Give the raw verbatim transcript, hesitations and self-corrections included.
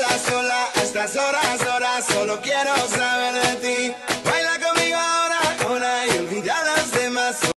sola, sola, a estas horas, horas, solo quiero saber de ti.